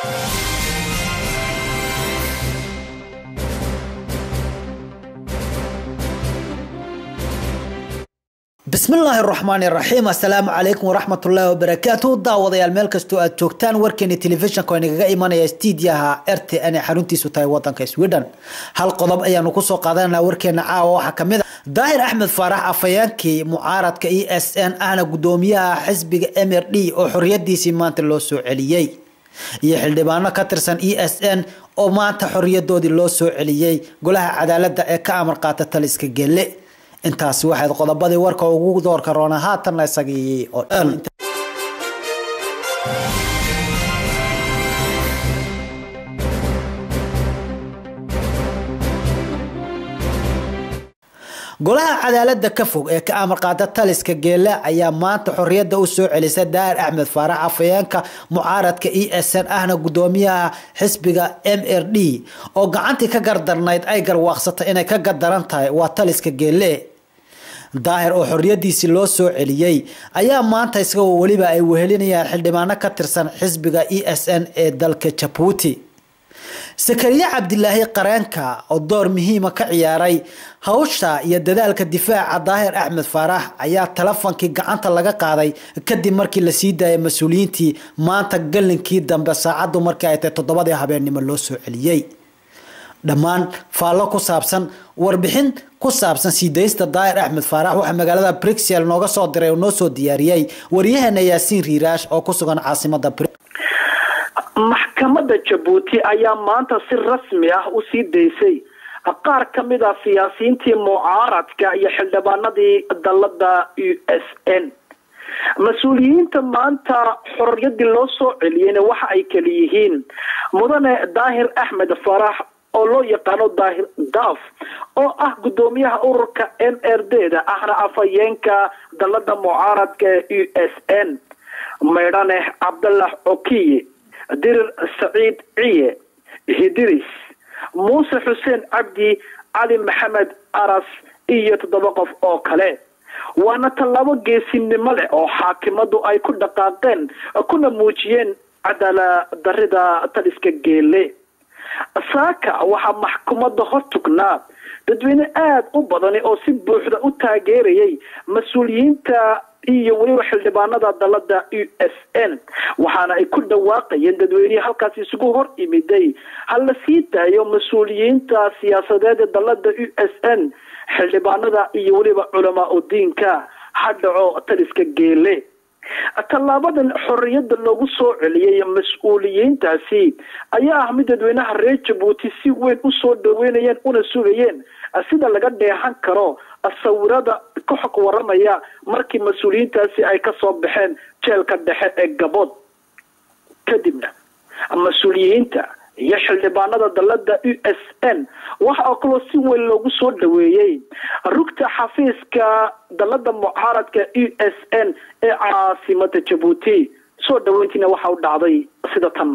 بسم الله الرحمن الرحيم. السلام عليكم ورحمة الله وبركاته. داوديال meel kasto aad joogtaan warkeena television-ka inaga imanaya studio-ha RTN xaruntiisu tahay wadanka Sweden. hal qodob ayaanu ku soo qaadanaa warkeena caawa waxa kamid ah Daahir Axmed Faarax afayaankii mucaaradka ESN ahna gudoomiyaha xisbiga MRD oo xorriyadiisii maanta loo soo celiyay iyo xildhibaano ka tirsan ESN oo maanta xorriyadoodii loo soo celiyay golaha cadaaladda ee ka amar qaata taliska gelle. intaas waxaad qodobadii warka ugu doorka roona haatan isagii oo dhan golaha cadaaladda ka fog ee ka amar qaada taliska geela ayaa maanta xorriyada u soo celisay Daahir Axmed Faarax afayeenka mucaaradka ESN ahna gudoomiyaha xisbiga MRD oo gacantii ka gardarnayd ay garwaaqsatay inay ka gadaran tahay waa taliska geele. Daahir oo xorriyadiisii loo soo celiyay ayaa maanta isagoo waliba ay wehelinayaan xildhibaano ka tirsan xisbiga ESN ee dalka Djibouti. Sakariya Cabdilaahi Qaranka oo door muhiim ah ka ciyaaray hawsha iyo dadaalka difaaca Daahir Axmed Faarax ayaa telefonkii gacanta laga qaaday kadib markii la sii daayay mas'uuliyiintii maanta galinkii dambe saacadu markii ay tahay 7 habeenimo loo soo celiyay. dhammaan faallo ku saabsan warbixin ku saabsan sidaysta Daahir Axmed Faarax waxa magaalada Brussels nooga soo diray oo noo soo diyaariyay wariyahana Yaasiin Riiraash oo ku sugan caasimadda maxkamadda Djibouti ayaa maanta si rasmi ah u sii deysay qaar kamid ah siyaasiyiintii mucaaradka iyo xildhibaanadii dalada USN. mas'uuliyiinta maanta xorriyadii loo soo celiyay waxa ay kala yihiin mudane Daahir Axmed Faarax oo loo yaqaano Daahir Daaf oo ah gudoomiyaha ururka MRD-da ahna afayeenka dalada mucaaradka USN, Meydane Cabdallah Okiye, Dir Saciid Ciye, Hidiris, Muuse Xuseen Cabdi, Ali Maxamed Aras iyo 7 qof oo kale. waana talaabo geesinimo leh oo xaakimadu ay ku dhaqaaqeen kuna muujiyeen cadaalad darrida taliska geele. saaka waxa maxkamadda hortugnaa dadweyne aad u badan oo si buuxda u taageerayay mas'uuliyiinta iyo waliba xildhibaanada dalada USN waxaana ay ku dhawaaqayeen dadweynaha halkaas isugu hor imiday hal la sii daayo mas'uuliyiinta siyaasadeed ee dalada USN, xildhibaanada iyo waliba culamaa u diinka hadhaco taliska geele. talaabadan xorriyada loogu soo celiyay mas'uuliyiintaasi ayaa ah mid dadweynaha reer Djibouti si weyn u soo dhaweynayeen una sugayeen sida laga dheehan karo sawirada ka xog waramaya markii mas'uuliyiintaasi ay ka soo baxeen jeelka dhexe ee Gabood. kadibna mas'uuliyiinta iyo xildhibaanada dalada USN waxa oo kale si weyn loogu soo dhaweeyay rugta xafiiska dalada mucaaradka USN ee caasimadda Djibouti. soo dhaweyntiina waxa u dhacday sida tan.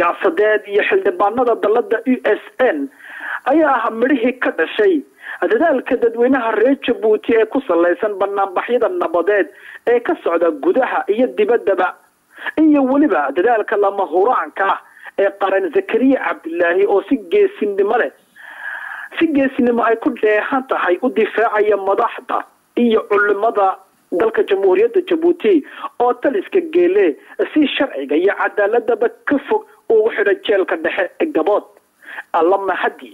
siyaasadeed iyo xildhibaanada dalada USN ayaa midhihii ka dhashay dadaalka dadweynaha reer Jabuuti ee ku saleysan banaanbaxyada nabadeed ee ka socda gudaha iyo dibaddaba iyo waliba dadaalka lama huraanka ee qaran Zakariya Cabdullaahi oo si geesinimo ay ku dheehan tahay u difaacaya madaxda iyo culimada dalka jamhuuriyadda Jabuuti oo taliska geele si sharciga iyo cadaaladaba ka fog ugu xidhay jeelka dhexe ee Gabood allama hadii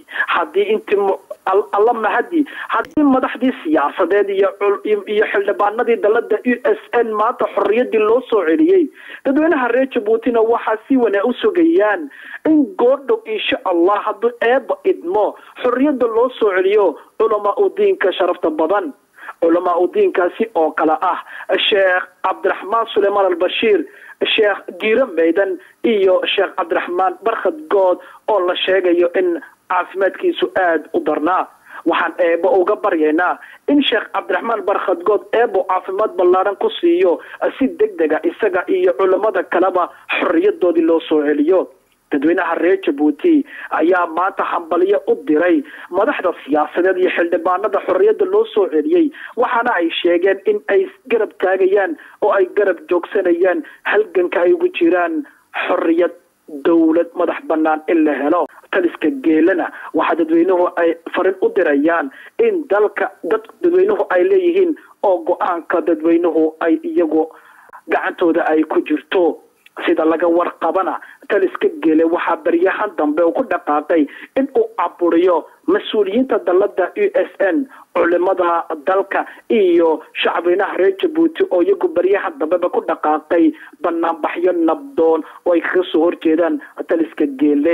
madaxdii siyaasadeed iyo xildhibaanadii dalada USN maanta xorriyadii loo soo celiyay dadweynaha reer Jabuutina waxa si wana u sugayaan in goordhow insha Allah hadduu eeba idmo xorriyada loo soo celiyo culama u diinka sharafta badan علماء الدين كاسي أو كلا الشيخ عبد الرحمن سليمان البشير الشيخ ديرم ميدان إيو الشيخ عبد الرحمن برخد قود الله الشيخ إيو إن عاصمت كي سؤاد ودرنا وحان إيبو وقبرينا إن شيخ عبد الرحمن برخد قود إيبو عاصمت بلاران قصيو أسيد دقدقا إساقا إيو علماء كلابا حرية دودي لو سوعليو dadweynaha reer Jabuuti ayaa maanta xambaliyo u diray madaxda siyaasadeed iyo xildhibaanada xorriyada loo soo celiyay waxaana ay sheegeen in ay garab taagayaan oo ay garab joogsanayaan halganka ay ugu jiraan xorriyad dawlad madax banaan in la helo taliska geelana waxa dadweynuhu ay farin u dirayaan in dadweynuhu ay leeyihiin oo go'aanka dadweynuhu ay iyagu gacantooda ay ku jirto sida laga warqabana taliska geele waxa baryahan dambe uu ku dhaqaaqay in uu caburiyo mas'uuliyiinta dalada USN culimada dalka iyo shacabweynaha reer Jabuuti oo iyagu baryahan dambe ku dhaqaaqay banaanbaxyo nabdoon oo ay ka soo horjeedaan taliska geele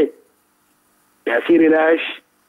Yaasiin Ilaash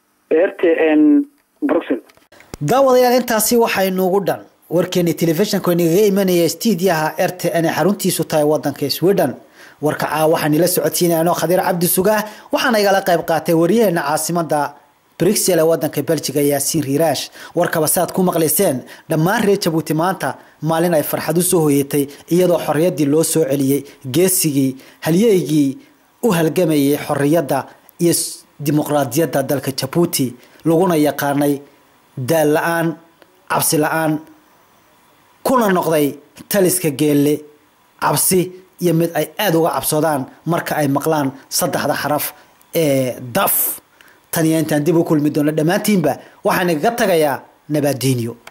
RTN Brussels daawadayaal intaasi waxay noogu dhan warkeeni telefishinka inaga imanaya studio-ha RTN xaruntiisu tahay wadanka Sweden warka waxaan ila socodsiinayno Khadiir Cabdi Sugaa waxaan igala qayb qaatay wariyaheena caasimada Brussels ee wadanka Belgiga Yaasiin Riiraash warka basaad ku maqleyseen dhammaan reer Jabuuti maanta maalin ay farxad u soo hooyatay iyadoo xorriyadii loo soo celiyay geesigii halyeeyigii u halgamayay xorriyada iyo dimuqraadiyadda dalka Jabuuti laguna yaqaanay daal la'aan cabsi la'aan kuna noqday taliska geelle cabsi iyo mid ay aad uga cabsadaan marka ay maqlaan saddexda xaraf ee daf tan iyo intaan dib u kulmi doono dhamaantiinba waxaan iga tagayaa nabadiinyo